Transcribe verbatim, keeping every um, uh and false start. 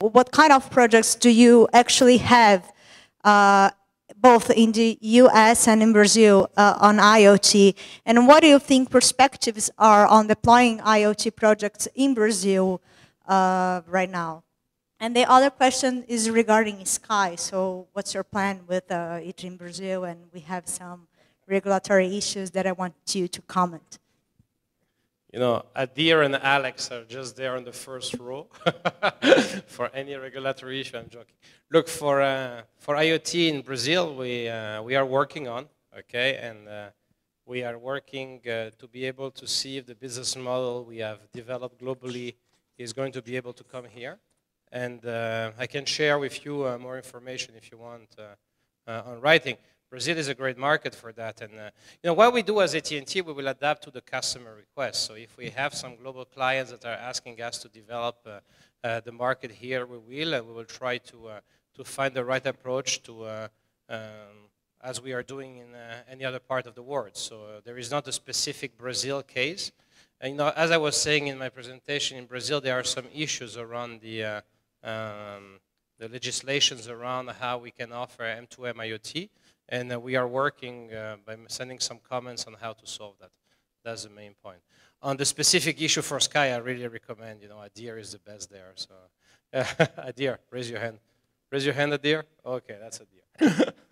what kind of projects do you actually have, uh, both in the U S and in Brazil, uh, on IoT? And what do you think perspectives are on deploying IoT projects in Brazil uh, right now? And the other question is regarding Sky. So what's your plan with uh, it in Brazil? And we have some regulatory issues that I want you to comment. You know, Adir and Alex are just there on the first row for any regulatory issue. I'm joking. Look, for uh, for IoT in Brazil, we uh, we are working on, okay, and uh, we are working uh, to be able to see if the business model we have developed globally is going to be able to come here. And uh, I can share with you uh, more information if you want uh, uh, on writing. Brazil is a great market for that, and uh, you know what we do as A T and T, we will adapt to the customer request. So if we have some global clients that are asking us to develop uh, uh, the market here, we will, and we will try to uh, to find the right approach to, uh, um, as we are doing in uh, any other part of the world. So uh, there is not a specific Brazil case. And you know, as I was saying in my presentation, in Brazil there are some issues around the uh, um, the legislations around how we can offer M two M IoT. And uh, we are working uh, by sending some comments on how to solve that. That's the main point. On the specific issue for Sky, I really recommend, you know, Adir is the best there. So, uh, Adir, raise your hand. Raise your hand, Adir. Okay, that's Adir.